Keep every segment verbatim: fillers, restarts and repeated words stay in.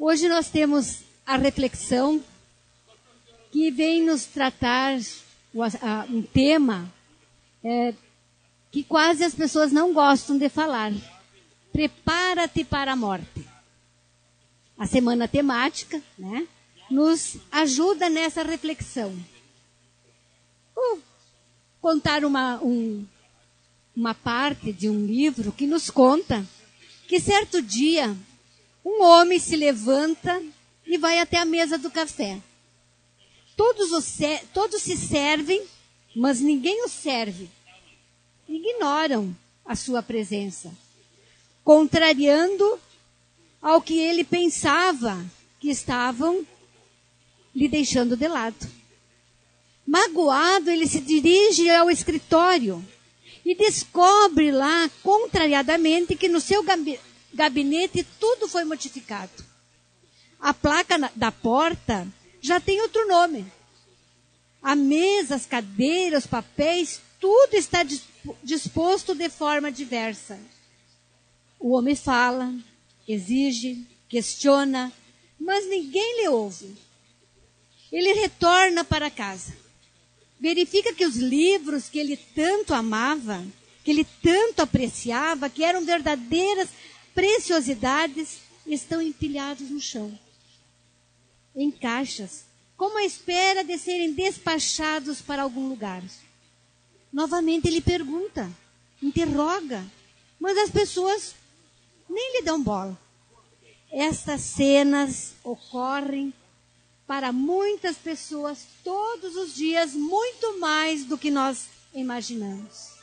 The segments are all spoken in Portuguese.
Hoje nós temos a reflexão que vem nos tratar um tema é, que quase as pessoas não gostam de falar. Prepara-te para a morte. A semana temática, né, nos ajuda nessa reflexão. Vou contar uma, um, uma parte de um livro que nos conta que certo dia um homem se levanta e vai até a mesa do café. Todos, os, todos se servem, mas ninguém os serve. Ignoram a sua presença, contrariando ao que ele pensava que estavam lhe deixando de lado. Magoado, ele se dirige ao escritório e descobre lá, contrariadamente, que no seu gabinete tudo foi modificado. A placa da porta já tem outro nome. A mesa, as cadeiras, os papéis, tudo está disposto de forma diversa. O homem fala, exige, questiona, mas ninguém lhe ouve. Ele retorna para casa. Verifica que os livros que ele tanto amava, que ele tanto apreciava, que eram verdadeiras preciosidades, estão empilhados no chão, em caixas, como à espera de serem despachados para algum lugar. Novamente ele pergunta, interroga, mas as pessoas nem lhe dão bola. Estas cenas ocorrem para muitas pessoas todos os dias, muito mais do que nós imaginamos.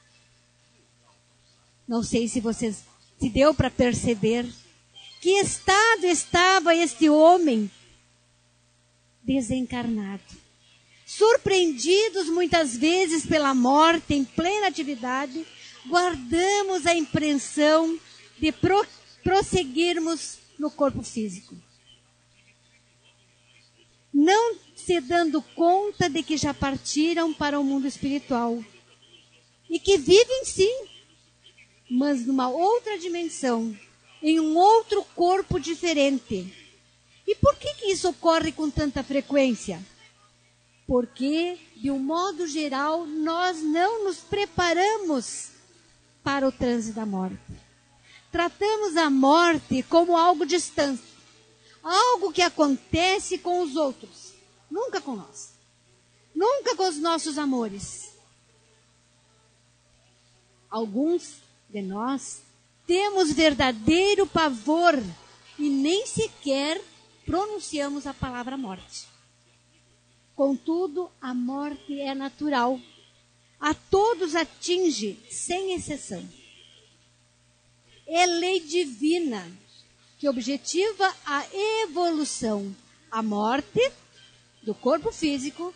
Não sei se vocês se deu para perceber que estado estava este homem desencarnado. Surpreendidos muitas vezes pela morte em plena atividade, guardamos a impressão de pro, prosseguirmos no corpo físico, não se dando conta de que já partiram para o mundo espiritual e que vivem sim, mas numa outra dimensão, em um outro corpo diferente. E por que que isso ocorre com tanta frequência? Porque, de um modo geral, nós não nos preparamos para o trânsito da morte. Tratamos a morte como algo distante, algo que acontece com os outros, nunca com nós, nunca com os nossos amores. Alguns de nós temos verdadeiro pavor e nem sequer pronunciamos a palavra morte. Contudo, a morte é natural. A todos atinge, sem exceção. É lei divina que objetiva a evolução, a morte do corpo físico.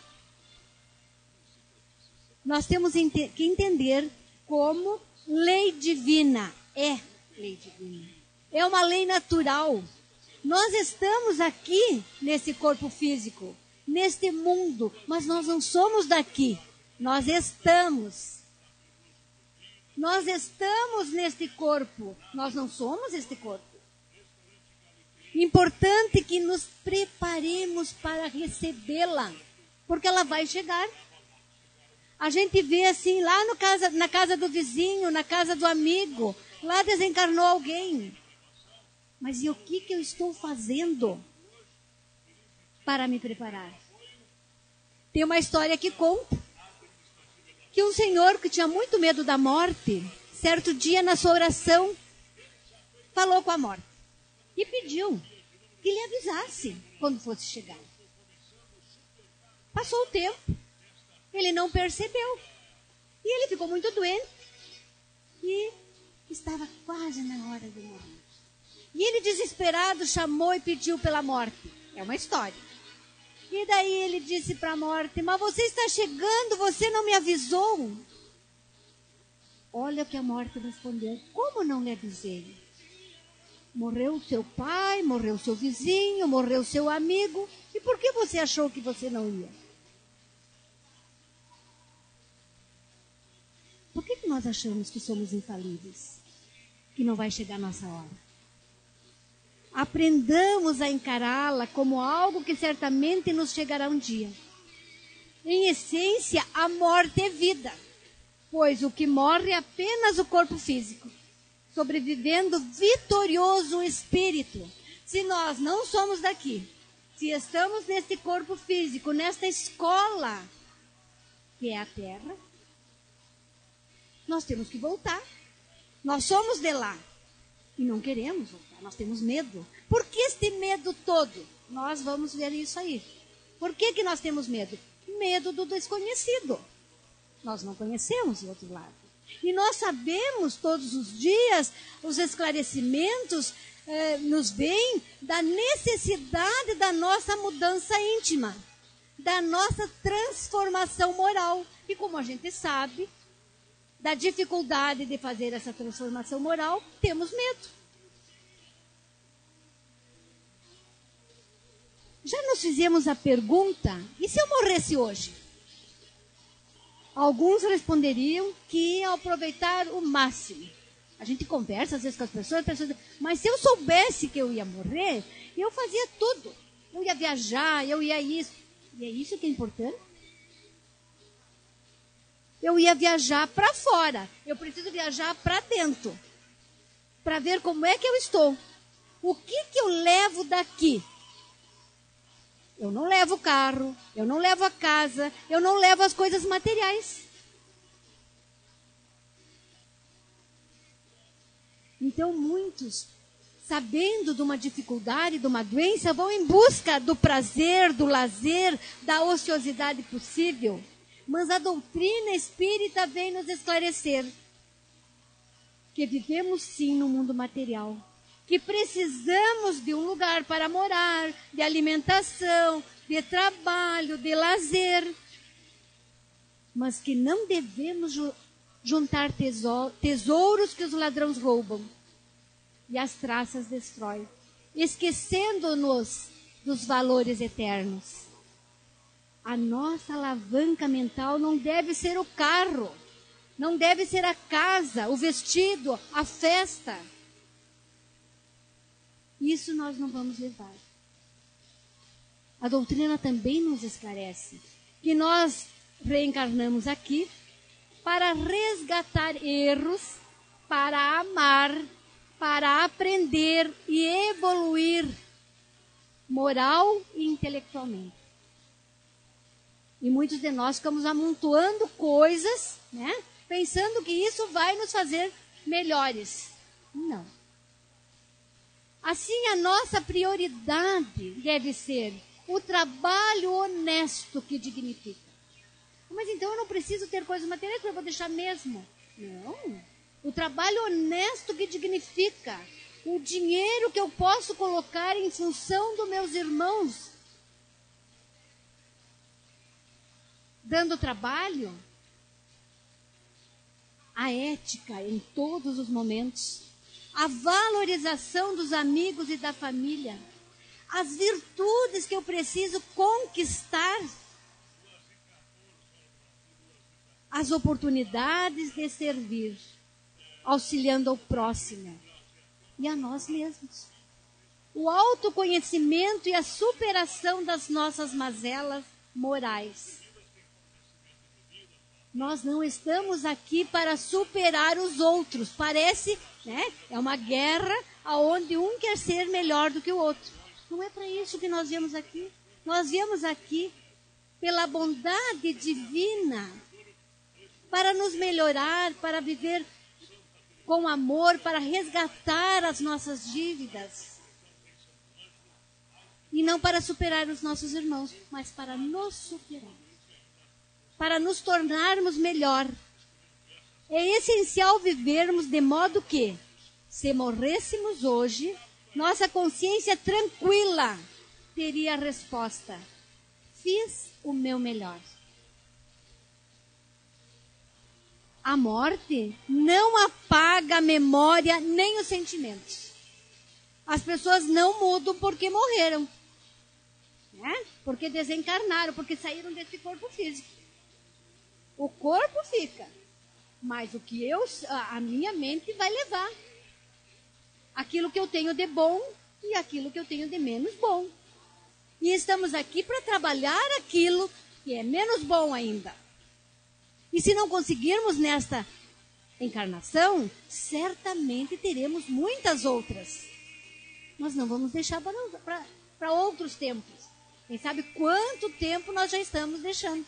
Nós temos que entender como lei divina. É lei divina. É uma lei natural. Nós estamos aqui nesse corpo físico, neste mundo, mas nós não somos daqui. Nós estamos. Nós estamos neste corpo. Nós não somos este corpo. Importante que nos preparemos para recebê-la, porque ela vai chegar. A gente vê assim, lá no casa, na casa do vizinho, na casa do amigo, lá desencarnou alguém. Mas e o que, que eu estou fazendo para me preparar? Tem uma história que conta que um senhor que tinha muito medo da morte, certo dia na sua oração, falou com a morte e pediu que lhe avisasse quando fosse chegar. Passou o tempo, ele não percebeu e ele ficou muito doente e estava quase na hora de morrer. E ele, desesperado, chamou e pediu pela morte. É uma história. E daí ele disse para a morte, mas você está chegando, você não me avisou? Olha o que a morte respondeu, como não lhe avisei? Morreu seu pai, morreu seu vizinho, morreu seu amigo, e por que você achou que você não ia? Por que que nós achamos que somos infalíveis? Que não vai chegar a nossa hora? A aprendamos a encará-la como algo que certamente nos chegará um dia. Em essência, a morte é vida, pois o que morre é apenas o corpo físico, sobrevivendo vitorioso o espírito. Se nós não somos daqui, se estamos nesse corpo físico, nesta escola, que é a Terra, nós temos que voltar. Nós somos de lá e não queremos voltar, nós temos medo. Por que este medo todo? Nós vamos ver isso aí. Por que que nós temos medo? Medo do desconhecido. Nós não conhecemos o outro lado. E nós sabemos todos os dias, os esclarecimentos eh, nos vêm da necessidade da nossa mudança íntima, da nossa transformação moral. E como a gente sabe, da dificuldade de fazer essa transformação moral, temos medo. Já nos fizemos a pergunta, e se eu morresse hoje? Alguns responderiam que ia aproveitar o máximo. A gente conversa às vezes com as pessoas, as pessoas dizem, mas se eu soubesse que eu ia morrer, eu fazia tudo. Eu ia viajar, eu ia isso. E é isso que é importante? Eu ia viajar para fora. Eu preciso viajar para dentro. Para ver como é que eu estou. O que que eu levo daqui? Eu não levo o carro, eu não levo a casa, eu não levo as coisas materiais. Então muitos, sabendo de uma dificuldade, de uma doença, vão em busca do prazer, do lazer, da ociosidade possível. Mas a doutrina espírita vem nos esclarecer que vivemos sim no mundo material, que precisamos de um lugar para morar, de alimentação, de trabalho, de lazer, mas que não devemos ju- juntar tesouro, tesouros que os ladrões roubam e as traças destroem, esquecendo-nos dos valores eternos. A nossa alavanca mental não deve ser o carro, não deve ser a casa, o vestido, a festa. Isso nós não vamos levar. A doutrina também nos esclarece que nós reencarnamos aqui para resgatar erros, para amar, para aprender e evoluir moral e intelectualmente. E muitos de nós ficamos amontoando coisas, né? Pensando que isso vai nos fazer melhores. Não. Assim, a nossa prioridade deve ser o trabalho honesto que dignifica. Mas então eu não preciso ter coisas materiais, porque eu vou deixar mesmo. Não. O trabalho honesto que dignifica. O dinheiro que eu posso colocar em função dos meus irmãos. Dando trabalho. A ética em todos os momentos. A valorização dos amigos e da família. As virtudes que eu preciso conquistar. As oportunidades de servir, auxiliando ao próximo e a nós mesmos. O autoconhecimento e a superação das nossas mazelas morais. Nós não estamos aqui para superar os outros. Parece, né? É uma guerra onde um quer ser melhor do que o outro. Não é para isso que nós viemos aqui. Nós viemos aqui pela bondade divina, para nos melhorar, para viver com amor, para resgatar as nossas dívidas. E não para superar os nossos irmãos, mas para nos superar. Para nos tornarmos melhor. É essencial vivermos de modo que, se morrêssemos hoje, nossa consciência tranquila teria a resposta. Fiz o meu melhor. A morte não apaga a memória nem os sentimentos. As pessoas não mudam porque morreram, né? Porque desencarnaram, porque saíram desse corpo físico. O corpo fica, mas o que eu, a minha mente vai levar. Aquilo que eu tenho de bom e aquilo que eu tenho de menos bom. E estamos aqui para trabalhar aquilo que é menos bom ainda. E se não conseguirmos nesta encarnação, certamente teremos muitas outras. Nós não vamos deixar para outros tempos. Quem sabe quanto tempo nós já estamos deixando.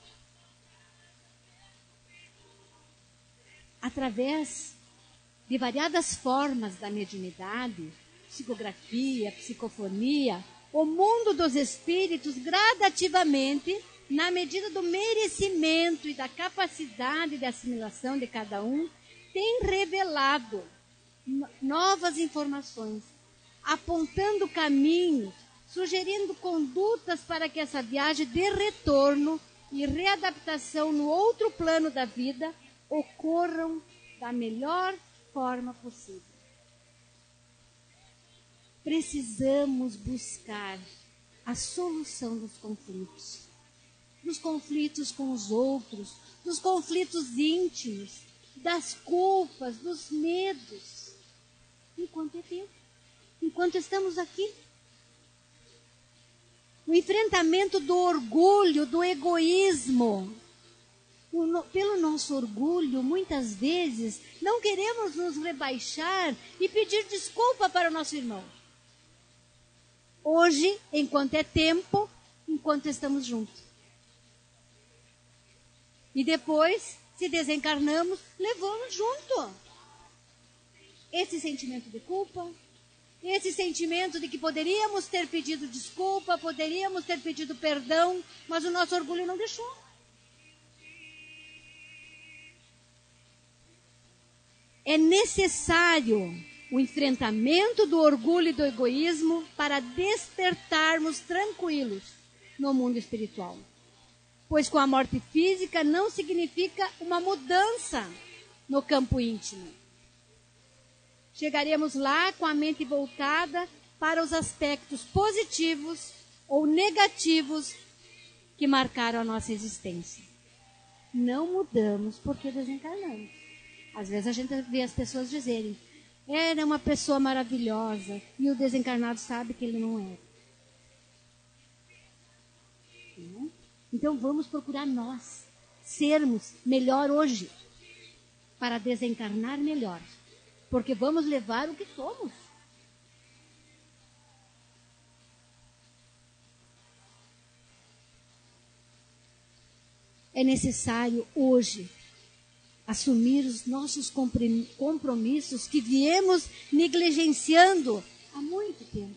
Através de variadas formas da mediunidade, psicografia, psicofonia, o mundo dos espíritos gradativamente, na medida do merecimento e da capacidade de assimilação de cada um, tem revelado novas informações, apontando caminhos, sugerindo condutas para que essa viagem de retorno e readaptação no outro plano da vida ocorram da melhor forma possível. Precisamos buscar a solução dos conflitos. Dos conflitos com os outros, dos conflitos íntimos, das culpas, dos medos. Enquanto é tempo, enquanto estamos aqui. O enfrentamento do orgulho, do egoísmo. O no, pelo nosso orgulho, muitas vezes, não queremos nos rebaixar e pedir desculpa para o nosso irmão. Hoje, enquanto é tempo, enquanto estamos juntos. E depois, se desencarnamos, levamos junto esse sentimento de culpa, esse sentimento de que poderíamos ter pedido desculpa, poderíamos ter pedido perdão, mas o nosso orgulho não deixou. É necessário o enfrentamento do orgulho e do egoísmo para despertarmos tranquilos no mundo espiritual. Pois com a morte física não significa uma mudança no campo íntimo. Chegaremos lá com a mente voltada para os aspectos positivos ou negativos que marcaram a nossa existência. Não mudamos porque desencarnamos. Às vezes a gente vê as pessoas dizerem: era uma pessoa maravilhosa, e o desencarnado sabe que ele não é. Então vamos procurar nós sermos melhor hoje, para desencarnar melhor, porque vamos levar o que somos. É necessário hoje assumir os nossos compromissos que viemos negligenciando há muito tempo.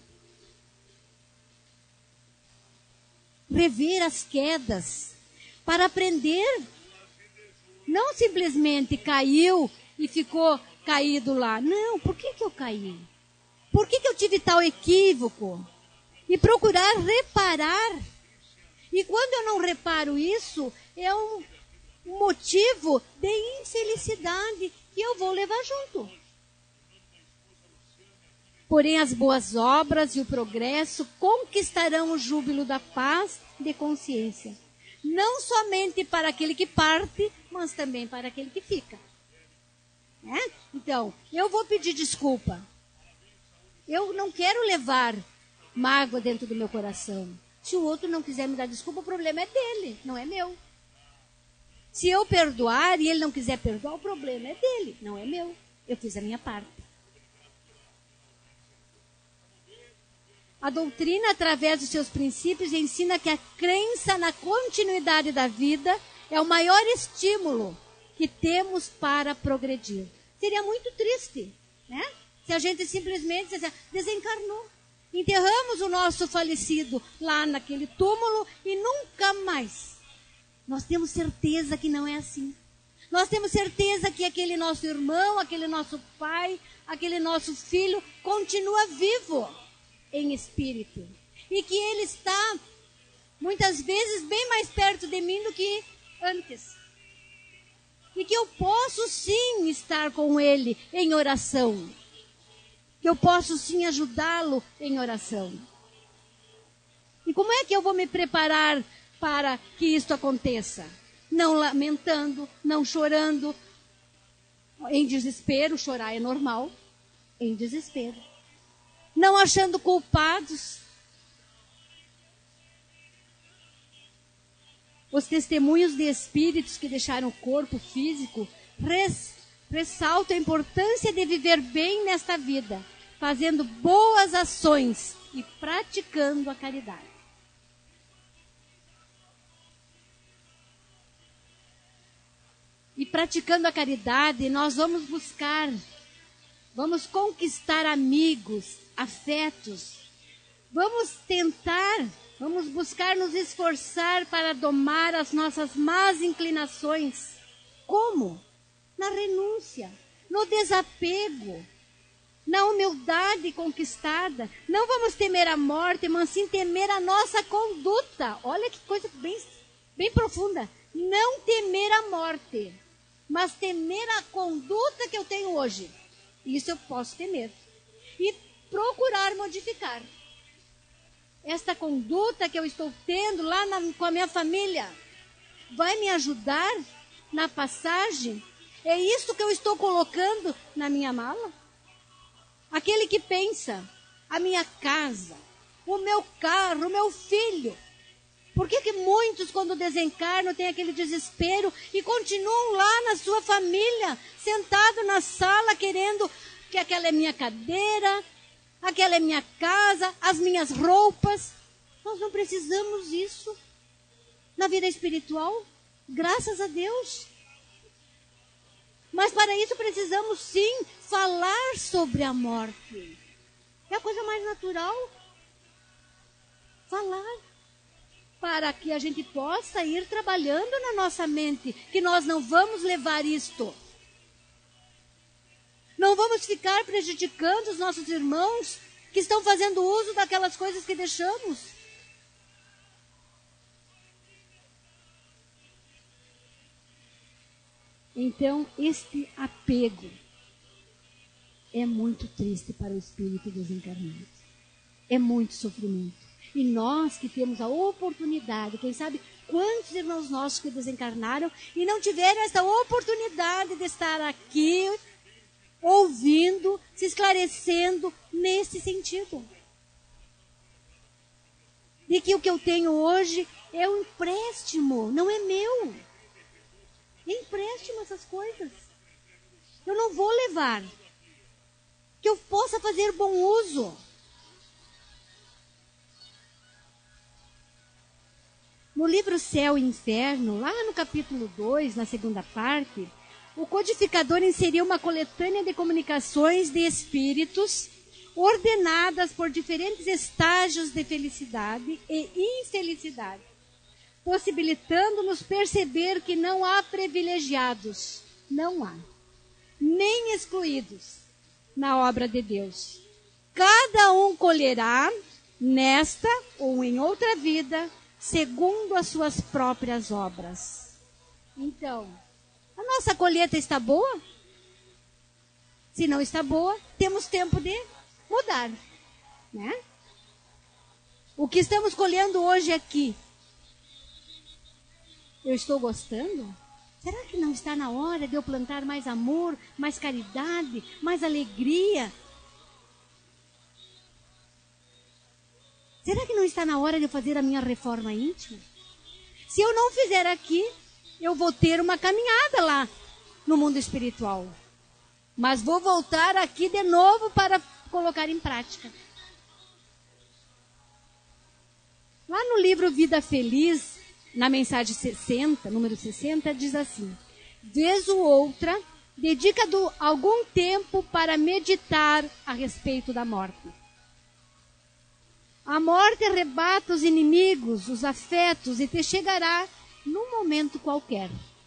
Rever as quedas para aprender. Não simplesmente caiu e ficou caído lá. Não, por que que eu caí? Por que que eu tive tal equívoco? E procurar reparar. E quando eu não reparo isso, é um motivo de infelicidade que eu vou levar junto. Porém, as boas obras e o progresso conquistarão o júbilo da paz de consciência. Não somente para aquele que parte, mas também para aquele que fica. Né? Então, eu vou pedir desculpa. Eu não quero levar mágoa dentro do meu coração. Se o outro não quiser me dar desculpa, o problema é dele, não é meu. Se eu perdoar e ele não quiser perdoar, o problema é dele, não é meu. Eu fiz a minha parte. A doutrina, através dos seus princípios, ensina que a crença na continuidade da vida é o maior estímulo que temos para progredir. Seria muito triste, né? Se a gente simplesmente desencarnou. Enterramos o nosso falecido lá naquele túmulo e nunca mais. Nós temos certeza que não é assim. Nós temos certeza que aquele nosso irmão, aquele nosso pai, aquele nosso filho continua vivo em espírito. E que ele está, muitas vezes, bem mais perto de mim do que antes. E que eu posso sim estar com ele em oração. Que eu posso sim ajudá-lo em oração. E como é que eu vou me preparar para que isto aconteça? Não lamentando, não chorando, em desespero. Chorar é normal, em desespero. não achando culpados. Os testemunhos de espíritos que deixaram o corpo físico res, ressaltam a importância de viver bem nesta vida, fazendo boas ações e praticando a caridade. E praticando a caridade, nós vamos buscar, vamos conquistar amigos, afetos. Vamos tentar, vamos buscar nos esforçar para domar as nossas más inclinações. Como? Na renúncia, no desapego, na humildade conquistada. Não vamos temer a morte, mas sim temer a nossa conduta. Olha que coisa bem, bem profunda. Não temer a morte, mas temer a conduta que eu tenho hoje. Isso eu posso temer. E procurar modificar. Esta conduta que eu estou tendo lá na, com a minha família vai me ajudar na passagem? É isso que eu estou colocando na minha mala? Aquele que pensa, a minha casa, o meu carro, o meu filho. Por que que muitos, quando desencarnam, têm aquele desespero e continuam lá na sua família, sentado na sala, querendo que aquela é minha cadeira, aquela é minha casa, as minhas roupas? Nós não precisamos disso na vida espiritual, graças a Deus. Mas para isso precisamos sim falar sobre a morte. É a coisa mais natural. Falar. Para que a gente possa ir trabalhando na nossa mente, que nós não vamos levar isto. Não vamos ficar prejudicando os nossos irmãos que estão fazendo uso daquelas coisas que deixamos. Então, este apego é muito triste para o espírito desencarnado. É muito sofrimento. E nós que temos a oportunidade, quem sabe quantos irmãos nossos que desencarnaram e não tiveram essa oportunidade de estar aqui, ouvindo, se esclarecendo nesse sentido. De que o que eu tenho hoje é um empréstimo, não é meu. É empréstimo essas coisas. Eu não vou levar. Que eu possa fazer bom uso. No livro Céu e Inferno, lá no capítulo dois, na segunda parte, o codificador inseriu uma coletânea de comunicações de espíritos ordenadas por diferentes estágios de felicidade e infelicidade, possibilitando-nos perceber que não há privilegiados, não há, nem excluídos na obra de Deus. Cada um colherá nesta ou em outra vida, segundo as suas próprias obras. Então, a nossa colheita está boa? Se não está boa, temos tempo de mudar, né? O que estamos colhendo hoje aqui, eu estou gostando? Será que não está na hora de eu plantar mais amor, mais caridade, mais alegria? Será que não está na hora de eu fazer a minha reforma íntima? Se eu não fizer aqui, eu vou ter uma caminhada lá no mundo espiritual. Mas vou voltar aqui de novo para colocar em prática. Lá no livro Vida Feliz, na mensagem sessenta, número sessenta, diz assim: vez ou outra, dedica do, algum tempo para meditar a respeito da morte. A morte arrebata os inimigos, os afetos, e te chegará num momento qualquer.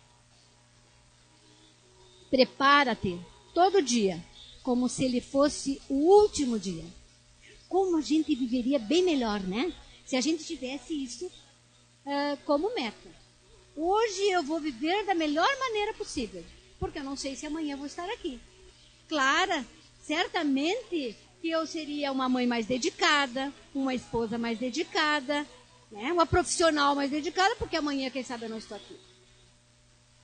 Prepara-te todo dia, como se ele fosse o último dia. Como a gente viveria bem melhor, né? Se a gente tivesse isso uh, como meta. Hoje eu vou viver da melhor maneira possível, porque eu não sei se amanhã eu vou estar aqui. Claro, certamente que eu seria uma mãe mais dedicada, uma esposa mais dedicada, né? Uma profissional mais dedicada, porque amanhã, quem sabe, eu não estou aqui.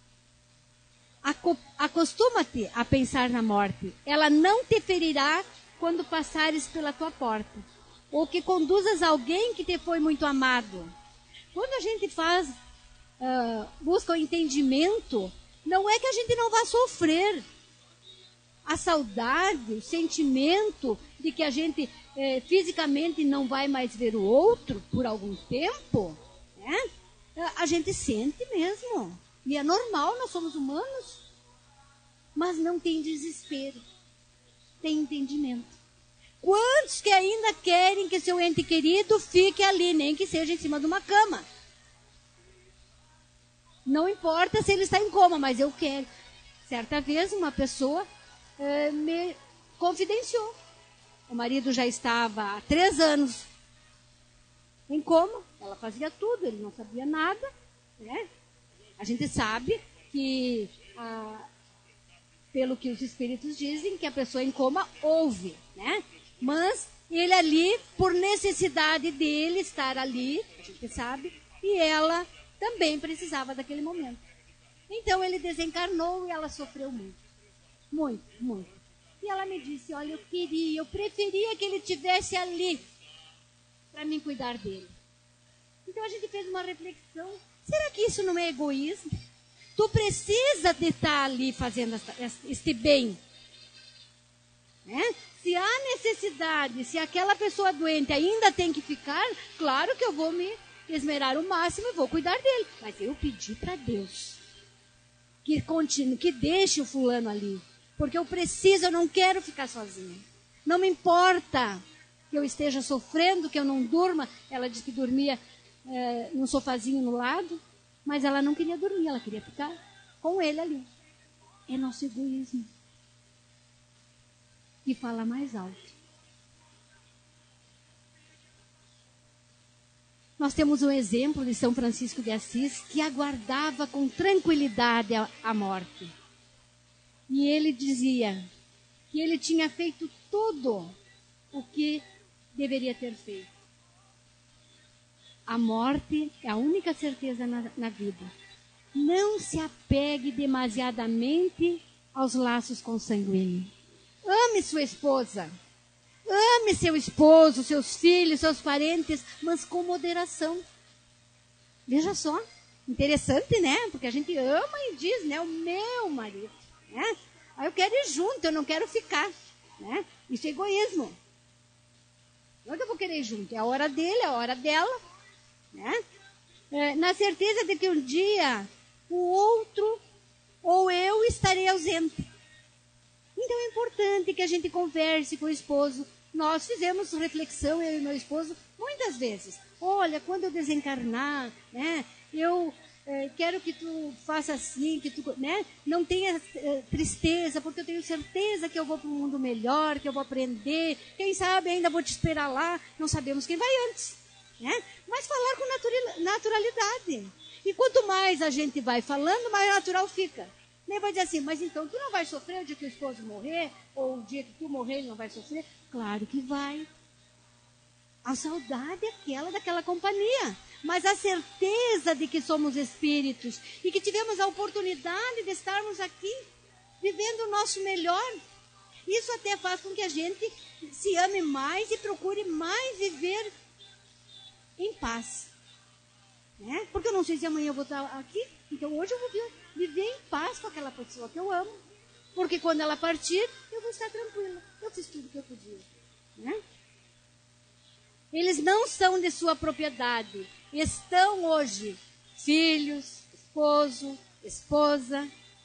Acostuma-te a pensar na morte. Ela não te ferirá quando passares pela tua porta, ou que conduzas alguém que te foi muito amado. Quando a gente faz, uh, busca o entendimento, não é que a gente não vá sofrer. A saudade, o sentimento de que a gente eh, fisicamente não vai mais ver o outro por algum tempo, né? A gente sente mesmo. E é normal, nós somos humanos. Mas não tem desespero. Tem entendimento. Quantos que ainda querem que seu ente querido fique ali, nem que seja em cima de uma cama? Não importa se ele está em coma, mas eu quero. Certa vez uma pessoa eh, me confidenciou. O marido já estava há três anos em coma. Ela fazia tudo, ele não sabia nada, né? A gente sabe que, ah, pelo que os espíritos dizem, que a pessoa em coma ouve, né? Mas ele ali, por necessidade dele estar ali, a gente sabe, e ela também precisava daquele momento. Então ele desencarnou e ela sofreu muito, muito, muito. E ela me disse, olha, eu queria, eu preferia que ele estivesse ali para mim cuidar dele. Então a gente fez uma reflexão, será que isso não é egoísmo? Tu precisa de estar ali fazendo esta, este bem. Né? Se há necessidade, se aquela pessoa doente ainda tem que ficar, claro que eu vou me esmerar o máximo e vou cuidar dele. Mas eu pedi para Deus que continue, que deixe o fulano ali. Porque eu preciso, eu não quero ficar sozinha. Não me importa que eu esteja sofrendo, que eu não durma. Ela disse que dormia é, num sofazinho no lado, mas ela não queria dormir, ela queria ficar com ele ali. É nosso egoísmo que fala mais alto. Nós temos um exemplo de São Francisco de Assis que aguardava com tranquilidade a, a morte. E ele dizia que ele tinha feito tudo o que deveria ter feito. A morte é a única certeza na, na vida. Não se apegue demasiadamente aos laços consanguíneos. Ame sua esposa. Ame seu esposo, seus filhos, seus parentes, mas com moderação. Veja só, interessante, né? Porque a gente ama e diz, né? O meu marido, né? Aí eu quero ir junto, eu não quero ficar, né? Isso é egoísmo. Onde eu vou querer ir junto? É a hora dele, é a hora dela, né? É, na certeza de que um dia o outro ou eu estarei ausente. Então é importante que a gente converse com o esposo. Nós fizemos reflexão, eu e meu esposo, muitas vezes. Olha, quando eu desencarnar, né, eu eh, quero que tu faça assim, que tu, né, não tenha eh, tristeza, porque eu tenho certeza que eu vou para um mundo melhor, que eu vou aprender. Quem sabe ainda vou te esperar lá. Não sabemos quem vai antes, né? Mas falar com naturalidade. E quanto mais a gente vai falando, mais natural fica. Nem vai dizer assim, mas então tu não vai sofrer o dia que o esposo morrer, ou o dia que tu morrer ele não vai sofrer? Claro que vai. A saudade é aquela daquela companhia, mas a certeza de que somos espíritos e que tivemos a oportunidade de estarmos aqui, vivendo o nosso melhor, isso até faz com que a gente se ame mais e procure mais viver em paz. Né? Porque eu não sei se amanhã eu vou estar aqui, então hoje eu vou viver em paz com aquela pessoa que eu amo. Porque quando ela partir, eu vou estar tranquila. Eu fiz tudo o que eu podia. Né? Eles não são de sua propriedade. Estão hoje filhos, esposo, esposa.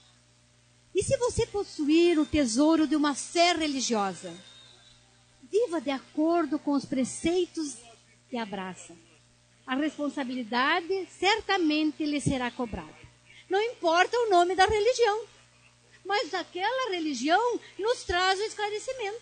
E se você possuir o tesouro de uma fé religiosa, viva de acordo com os preceitos que abraça. A responsabilidade certamente lhe será cobrada. Não importa o nome da religião, mas aquela religião nos traz o esclarecimento.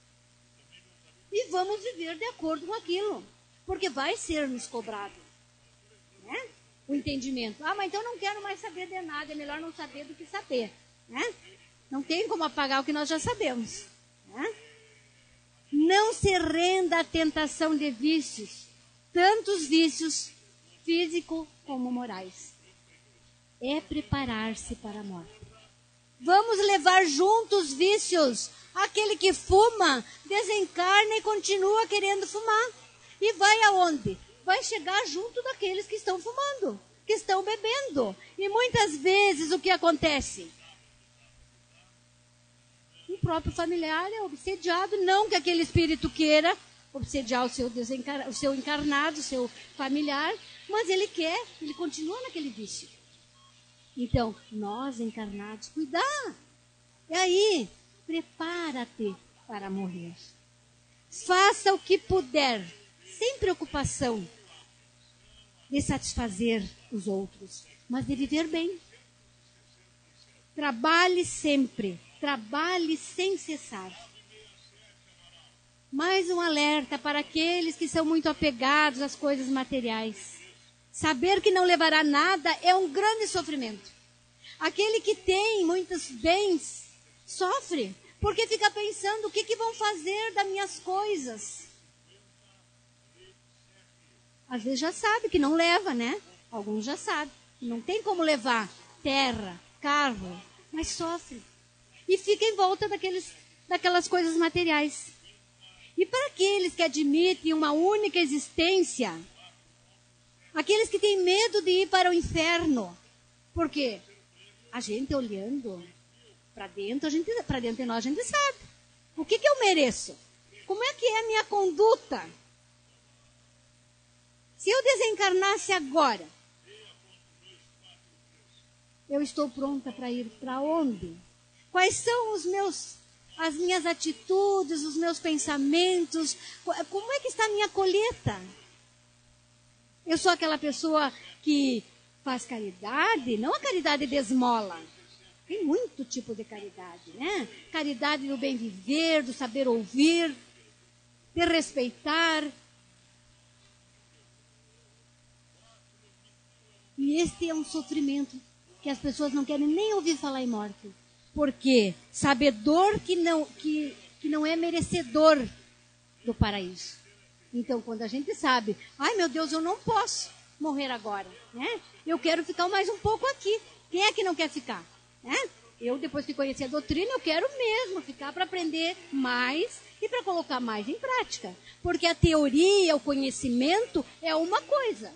E vamos viver de acordo com aquilo, porque vai ser nos cobrado. Né? O entendimento. Ah, mas então eu não quero mais saber de nada, é melhor não saber do que saber. Né? Não tem como apagar o que nós já sabemos. Né? Não se renda à tentação de vícios, tantos vícios físicos como morais. É preparar-se para a morte. Vamos levar juntos vícios. Aquele que fuma, desencarna e continua querendo fumar. E vai aonde? Vai chegar junto daqueles que estão fumando, que estão bebendo. E muitas vezes o que acontece? O próprio familiar é obsediado, não que aquele espírito queira obsediar o seu, desencar... o seu encarnado, o seu familiar, mas ele quer, ele continua naquele vício. Então, nós encarnados, cuidar. E aí, prepara-te para morrer. Faça o que puder, sem preocupação de satisfazer os outros, mas de viver bem. Trabalhe sempre, trabalhe sem cessar. Mais um alerta para aqueles que são muito apegados às coisas materiais. Saber que não levará nada é um grande sofrimento. Aquele que tem muitos bens sofre, porque fica pensando o que, que vão fazer das minhas coisas. Às vezes já sabe que não leva, né? Alguns já sabem. Não tem como levar terra, carro, mas sofre. E fica em volta daqueles, daquelas coisas materiais. E para aqueles que admitem uma única existência, aqueles que têm medo de ir para o inferno, porque a gente olhando para dentro, a gente, para dentro de nós a gente sabe. O que, que eu mereço? Como é que é a minha conduta? Se eu desencarnasse agora, eu estou pronta para ir para onde? Quais são os meus, as minhas atitudes, os meus pensamentos? Como é que está a minha colheita? Eu sou aquela pessoa que faz caridade, não a caridade de esmola. Tem muito tipo de caridade, né? Caridade do bem viver, do saber ouvir, de respeitar. E este é um sofrimento que as pessoas não querem nem ouvir falar em morte. Porque sabedor que não, que, que não é merecedor do paraíso. Então, quando a gente sabe, ai meu Deus, eu não posso morrer agora, né? Eu quero ficar mais um pouco aqui. Quem é que não quer ficar? Né? Eu, depois que conheci a doutrina, eu quero mesmo ficar para aprender mais e para colocar mais em prática. Porque a teoria, o conhecimento é uma coisa.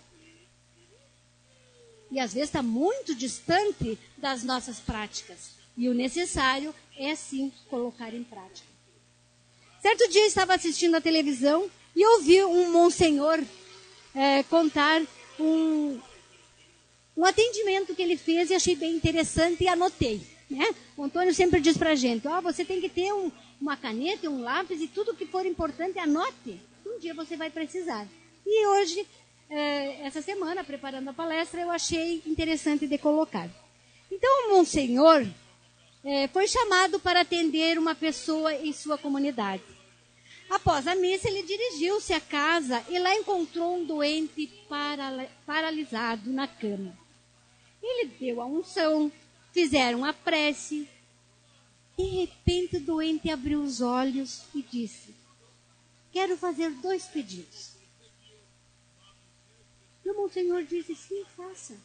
E às vezes está muito distante das nossas práticas. E o necessário é sim colocar em prática. Certo dia eu estava assistindo a televisão e ouvi um monsenhor é, contar um, um atendimento que ele fez e achei bem interessante e anotei. Né? O Antônio sempre diz para a gente, oh, você tem que ter um, uma caneta, um lápis e tudo que for importante anote. Um dia você vai precisar. E hoje, é, essa semana, preparando a palestra, eu achei interessante de colocar. Então o monsenhor é, foi chamado para atender uma pessoa em sua comunidade. Após a missa, ele dirigiu-se à casa e lá encontrou um doente para, paralisado na cama. Ele deu a unção, fizeram a prece. De repente, o doente abriu os olhos e disse, quero fazer dois pedidos. E o monsenhor disse, sim, faça.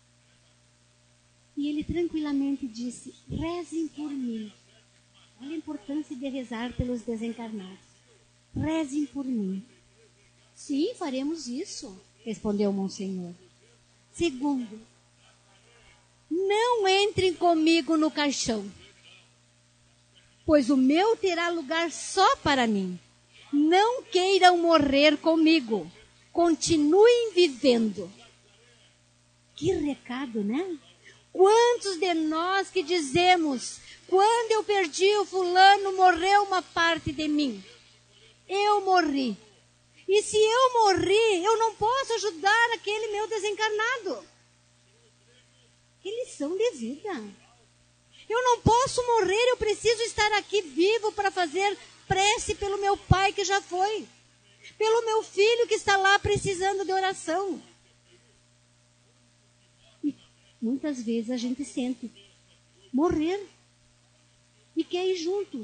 E ele tranquilamente disse, rezem por mim. Olha a importância de rezar pelos desencarnados. Rezem por mim. Sim, faremos isso, respondeu o monsenhor. Segundo, não entrem comigo no caixão, pois o meu terá lugar só para mim. Não queiram morrer comigo. Continuem vivendo. Que recado, né? Quantos de nós que dizemos, quando eu perdi o fulano, morreu uma parte de mim. Eu morri. E se eu morri, eu não posso ajudar aquele meu desencarnado. Que lição de vida. Eu não posso morrer, eu preciso estar aqui vivo para fazer prece pelo meu pai que já foi. Pelo meu filho que está lá precisando de oração. E muitas vezes a gente sente morrer e quer ir junto.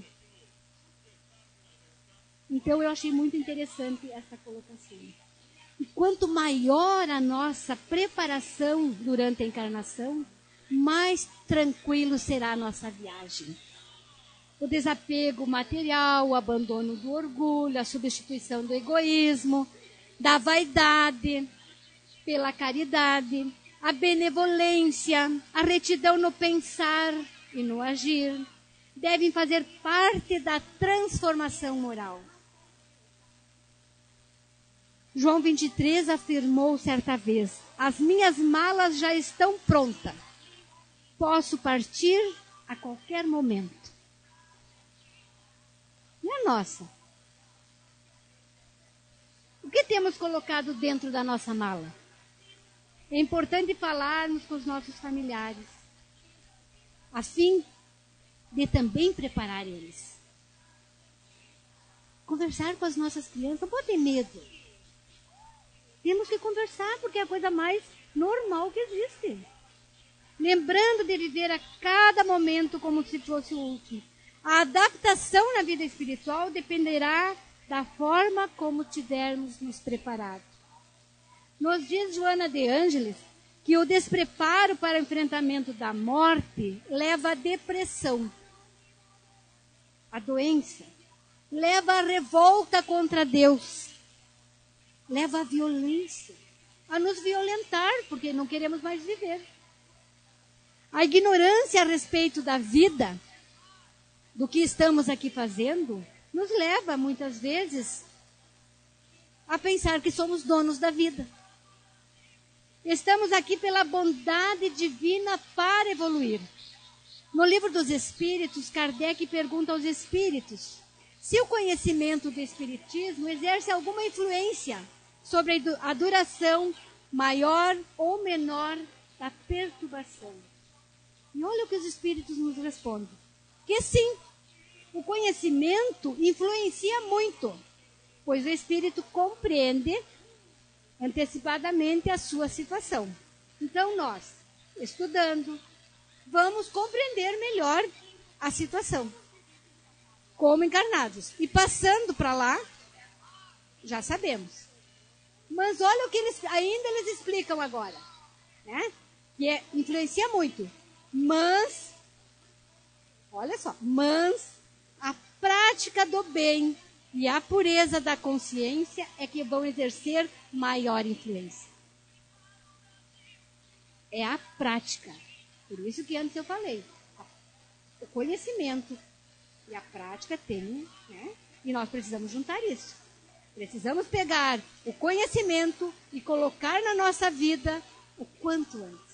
Então eu achei muito interessante essa colocação. E quanto maior a nossa preparação durante a encarnação, mais tranquilo será a nossa viagem. O desapego material, o abandono do orgulho, a substituição do egoísmo, da vaidade pela caridade, a benevolência, a retidão no pensar e no agir, devem fazer parte da transformação moral. João vinte e três afirmou certa vez: as minhas malas já estão prontas. Posso partir a qualquer momento. Não é nossa. O que temos colocado dentro da nossa mala? É importante falarmos com os nossos familiares, a fim de também preparar eles. Conversar com as nossas crianças, não pode ter medo. Temos que conversar, porque é a coisa mais normal que existe. Lembrando de viver a cada momento como se fosse o último. A adaptação na vida espiritual dependerá da forma como tivermos nos preparado. Nos diz Joana de Ângeles que o despreparo para o enfrentamento da morte leva à depressão, à doença, leva à revolta contra Deus, leva à violência, a nos violentar, porque não queremos mais viver. A ignorância a respeito da vida, do que estamos aqui fazendo, nos leva, muitas vezes, a pensar que somos donos da vida. Estamos aqui pela bondade divina para evoluir. No Livro dos Espíritos, Kardec pergunta aos espíritos se o conhecimento do espiritismo exerce alguma influência sobre a duração maior ou menor da perturbação. E olha o que os espíritos nos respondem. Que sim, o conhecimento influencia muito, pois o espírito compreende antecipadamente a sua situação. Então nós, estudando, vamos compreender melhor a situação, como encarnados. E passando para lá, já sabemos. Mas olha o que eles ainda eles explicam agora, né? Que é, influencia muito. Mas, olha só, mas a prática do bem e a pureza da consciência é que vão exercer maior influência. É a prática. Por isso que antes eu falei, o conhecimento e a prática tem, né? E nós precisamos juntar isso. Precisamos pegar o conhecimento e colocar na nossa vida o quanto antes.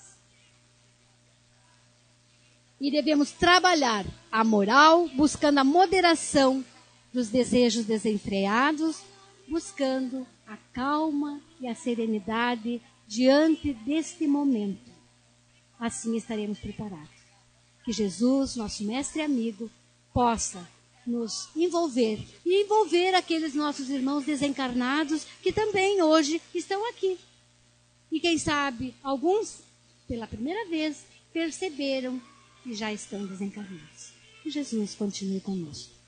E devemos trabalhar a moral, buscando a moderação dos desejos desenfreados, buscando a calma e a serenidade diante deste momento. Assim estaremos preparados. Que Jesus, nosso mestre e amigo, possa nos envolver e envolver aqueles nossos irmãos desencarnados que também hoje estão aqui. E quem sabe, alguns, pela primeira vez, perceberam que já estão desencarnados. Que Jesus continue conosco.